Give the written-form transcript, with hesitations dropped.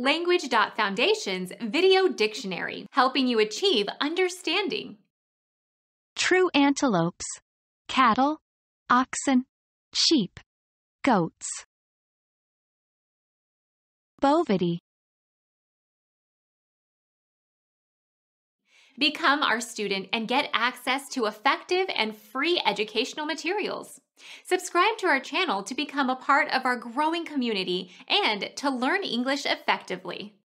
Language.Foundation's Video Dictionary, helping you achieve understanding. True antelopes, cattle, oxen, sheep, goats. Bovidae. Become our student and get access to effective and free educational materials. Subscribe to our channel to become a part of our growing community and to learn English effectively.